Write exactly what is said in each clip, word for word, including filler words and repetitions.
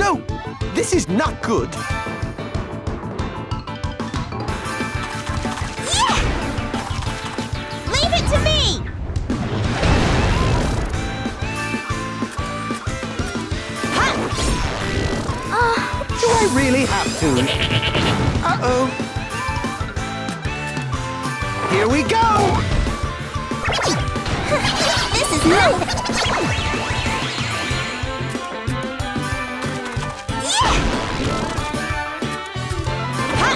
no! This is not good! Yeah! Leave it to me! Ha! Uh, Do I really have to? Uh-oh. Here we go! This is nothing! Yeah! Ha!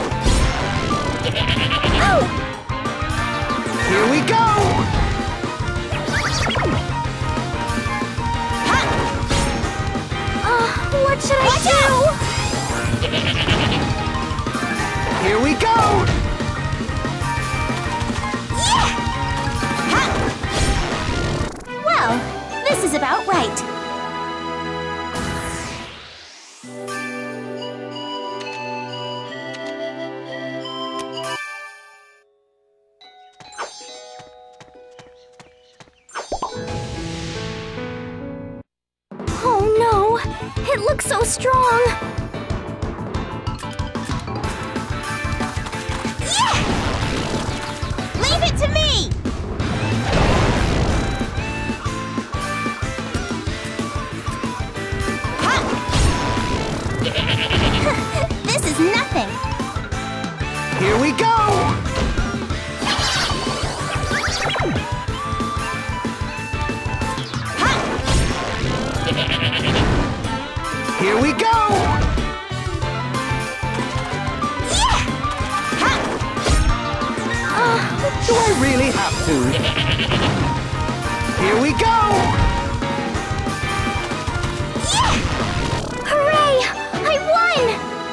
Oh! Here we go! Ha! Uh, what should I Watch do? Here we go! Yeah! Ha! Well, this is about right. Oh no! It looks so strong! Yeah! Leave it to me! Ha! This is nothing! Here we go! Ha! Here we go! Yeah! Ha! Uh, do I really have to? Here we go! Yeah! Hooray! I won!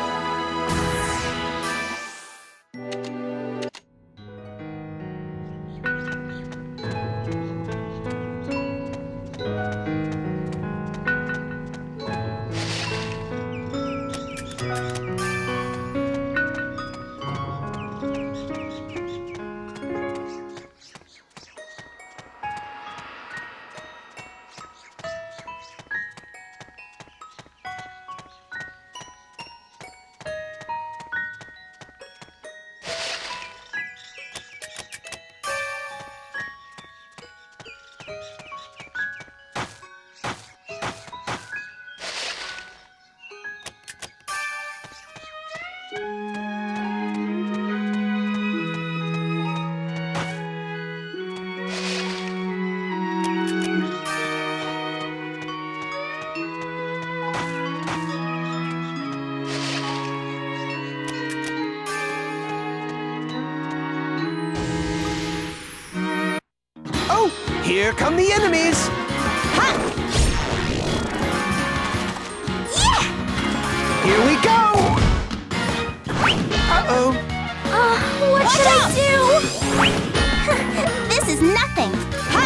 Here come the enemies! Ha! Yeah! Here we go! Uh-oh! Uh, what Watch should out! I do? This is nothing! Ha!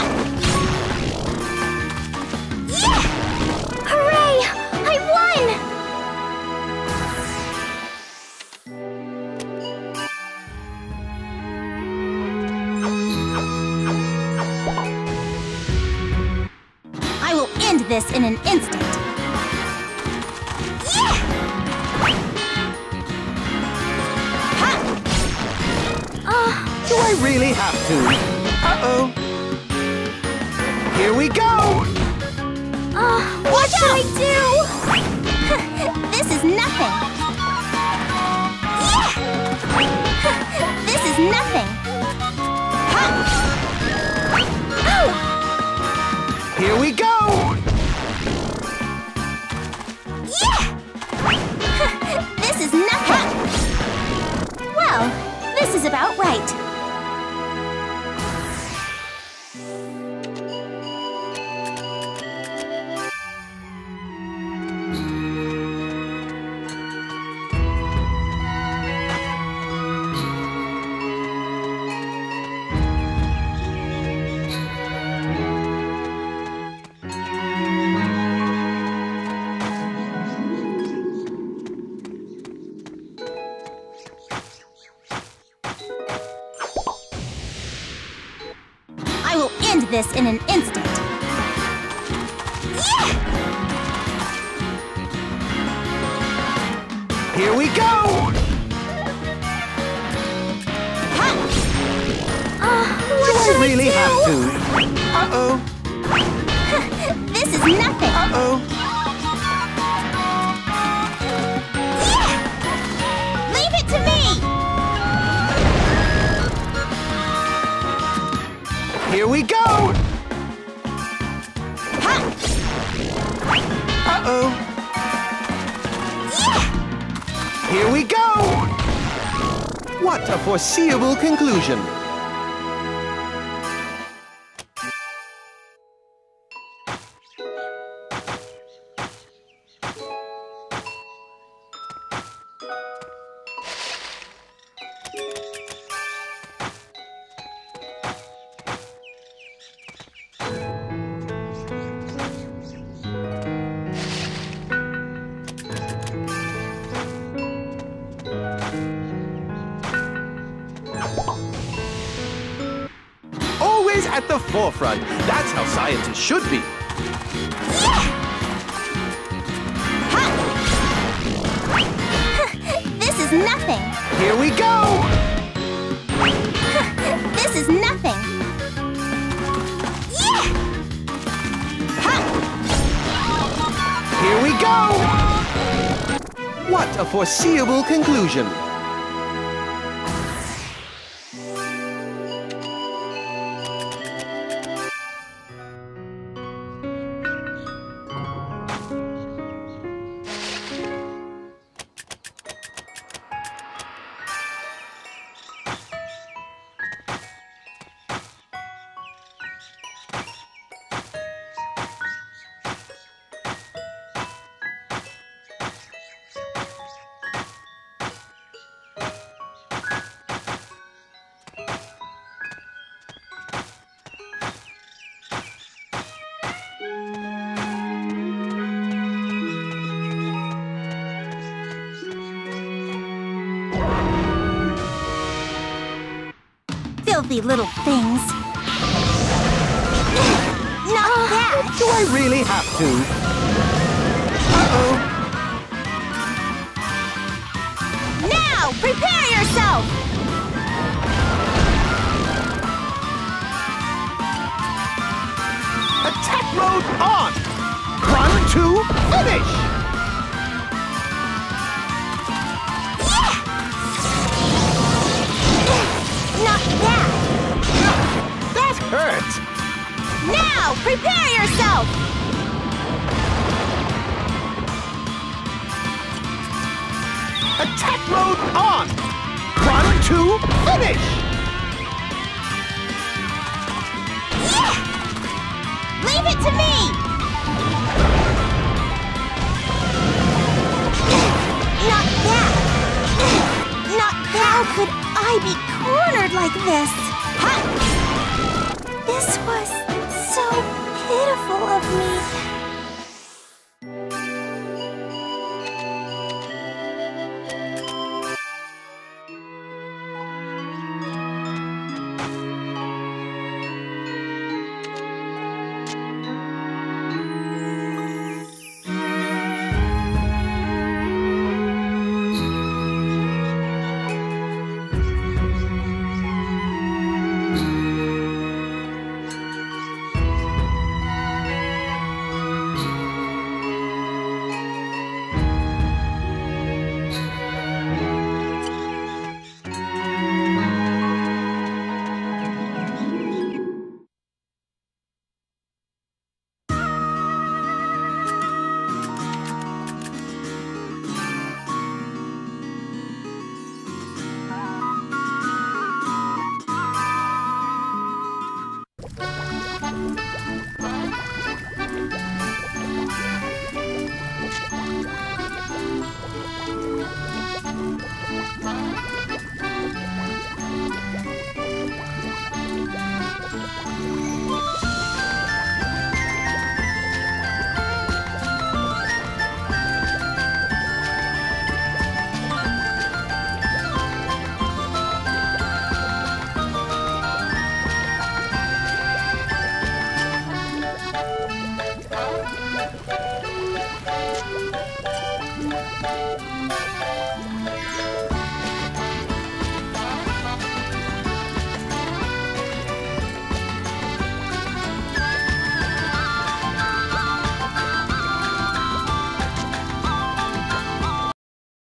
Yeah! Hooray! I won! I will end this in an instant! Yeah! Ha! Uh, Do I really have to? Uh-oh! Here we go! uh, what Watch should out! I do? This is nothing! Yeah! This is nothing! Ha! Oh! Here we go! Yeah! This is nothing! Well, this is about right. I will end this in an instant! Yeah! Here we go! Uh, what Do should I really I do? have to? Uh-oh. This is nothing. Uh-oh. Yeah! Leave it to me! Here we go! Ha! Uh-oh. Yeah! Here we go! What a foreseeable conclusion. Always at the forefront. That's how scientists should be. Yeah! Ha! This is nothing. Here we go! This is nothing. Yeah! Ha! Here we go! What a foreseeable conclusion. Filthy little things. Not that. Do I really have to? Uh-oh. Now, prepare yourself. Attack mode on! Run to finish! Yeah! Not that. That hurt! Now, prepare yourself. Attack mode on! Run to finish! Yeah! Leave it to me. Not that. Not that. How could I be cornered like this? Ha! This was so pitiful of me.